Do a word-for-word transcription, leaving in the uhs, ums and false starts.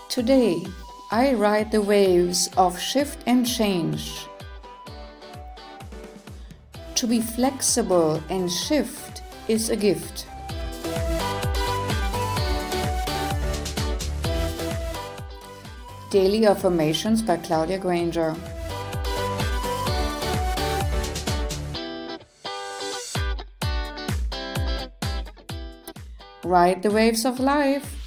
Today, I ride the waves of shift and change. To be flexible and shift is a gift. Daily Affirmations by Claudia Granger. Ride the waves of life.